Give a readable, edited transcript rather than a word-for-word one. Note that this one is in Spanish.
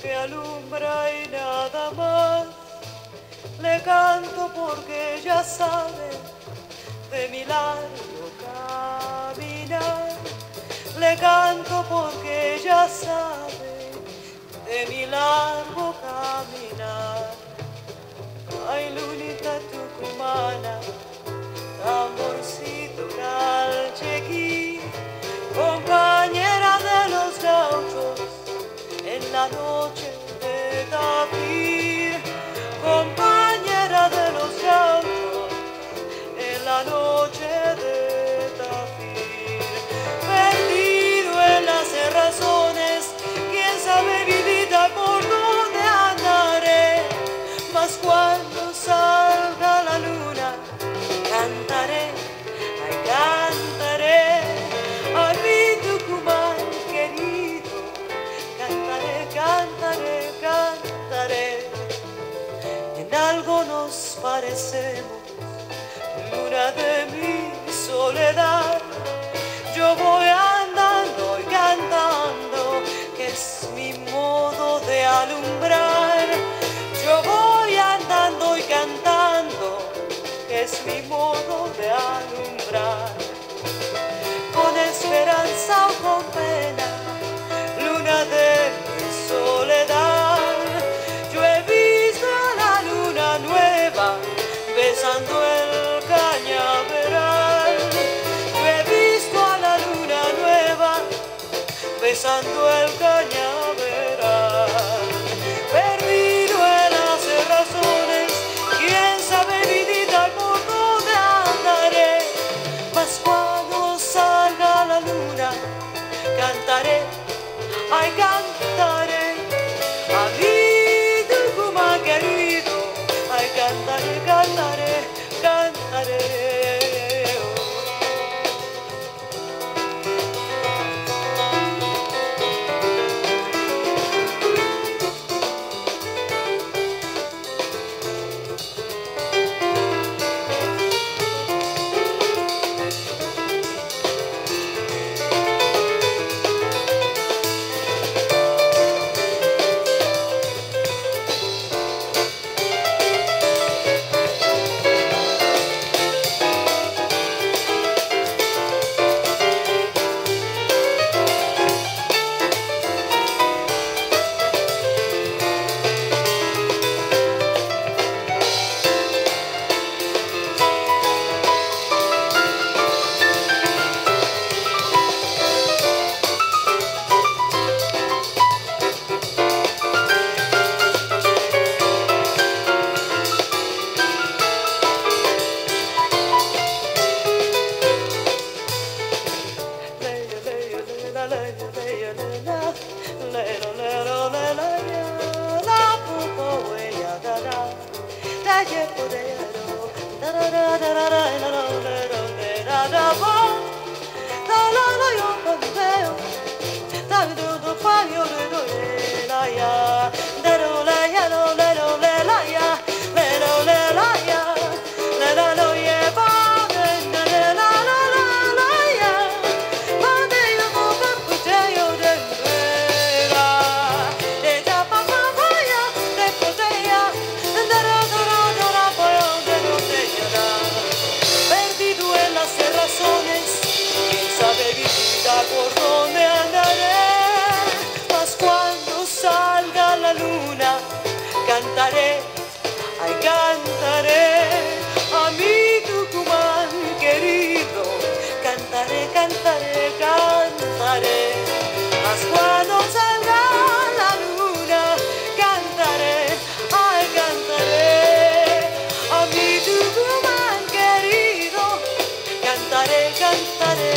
noche alumbra y nada más. Le canto porque ya sabe de mi largo caminar. Le canto porque ya sabe de mi largo caminar. Ay, lunita tucumana, tamborcito calchequí, compañera de los gauchos en la noche de Tafí, compañera de los gauchos en la noche de Tafí. Perdido en las cerrazones, quién sabe mi vida por dónde andaré, mas cuando salga la luna cantaré, ay cantaré a mi Tucumán querido, cantaré, cantaré, cantaré. En algo nos parecemos, luna de mi soledad. Yo voy andando y cantando, que es mi modo de alumbrar. Yo voy andando y cantando, que es mi modo de alumbrar. Con esperanza o con pena, luna de mi soledad. Yo he visto a la luna nueva besando el cañaveral. Yo he visto a la luna nueva besando el cañaveral. Perdido en las razones, quién sabe mi vida por dónde andaré, mas cuando salga la luna cantaré, ay cantaré a mi Tucumán querido, ay cantaré, cantaré, cantaré. Por dónde andaré, mas cuando salga la luna cantaré, ay cantaré a mi Tucumán querido, cantaré, cantaré, cantaré, mas cuando salga la luna cantaré, ay cantaré a mi Tucumán querido, cantaré, cantaré.